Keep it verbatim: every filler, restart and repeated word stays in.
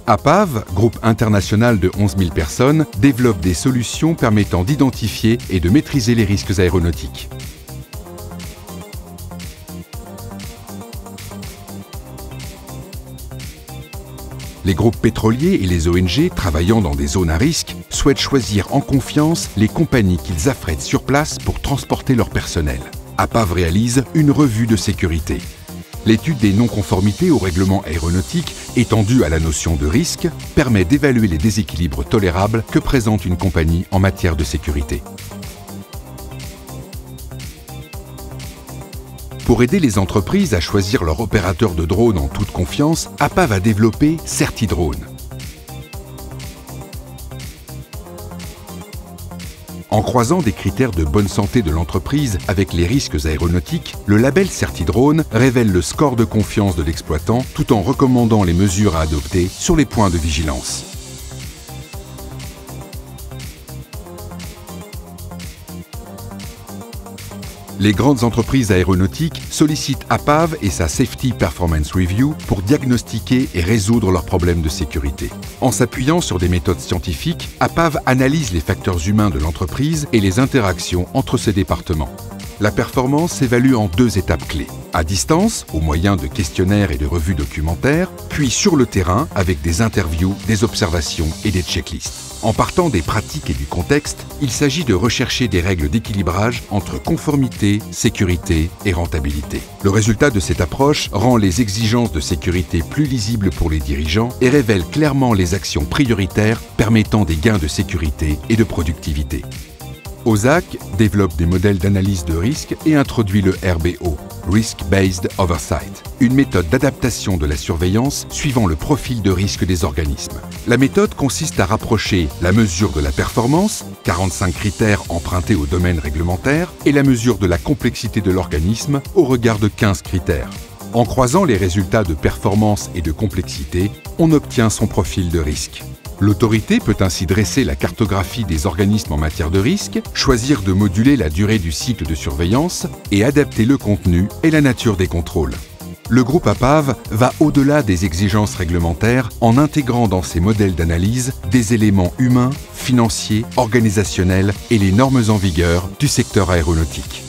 APAV, groupe international de onze mille personnes, développe des solutions permettant d'identifier et de maîtriser les risques aéronautiques. Les groupes pétroliers et les O N G travaillant dans des zones à risque souhaitent choisir en confiance les compagnies qu'ils affrètent sur place pour transporter leur personnel. APAV réalise une revue de sécurité. L'étude des non-conformités au règlement aéronautique, étendue à la notion de risque, permet d'évaluer les déséquilibres tolérables que présente une compagnie en matière de sécurité. Pour aider les entreprises à choisir leur opérateur de drone en toute confiance, APAV a développé CertiDrone. En croisant des critères de bonne santé de l'entreprise avec les risques aéronautiques, le label CertiDrone révèle le score de confiance de l'exploitant tout en recommandant les mesures à adopter sur les points de vigilance. Les grandes entreprises aéronautiques sollicitent APAV et sa Safety Performance Review pour diagnostiquer et résoudre leurs problèmes de sécurité. En s'appuyant sur des méthodes scientifiques, APAV analyse les facteurs humains de l'entreprise et les interactions entre ses départements. La performance s'évalue en deux étapes clés. À distance, au moyen de questionnaires et de revues documentaires, puis sur le terrain avec des interviews, des observations et des checklists. En partant des pratiques et du contexte, il s'agit de rechercher des règles d'équilibrage entre conformité, sécurité et rentabilité. Le résultat de cette approche rend les exigences de sécurité plus lisibles pour les dirigeants et révèle clairement les actions prioritaires permettant des gains de sécurité et de productivité. O S A C développe des modèles d'analyse de risque et introduit le R B O, Risk-Based Oversight, une méthode d'adaptation de la surveillance suivant le profil de risque des organismes. La méthode consiste à rapprocher la mesure de la performance, quarante-cinq critères empruntés au domaine réglementaire, et la mesure de la complexité de l'organisme au regard de quinze critères. En croisant les résultats de performance et de complexité, on obtient son profil de risque. L'autorité peut ainsi dresser la cartographie des organismes en matière de risque, choisir de moduler la durée du cycle de surveillance et adapter le contenu et la nature des contrôles. Le groupe APAV va au-delà des exigences réglementaires en intégrant dans ses modèles d'analyse des éléments humains, financiers, organisationnels et les normes en vigueur du secteur aéronautique.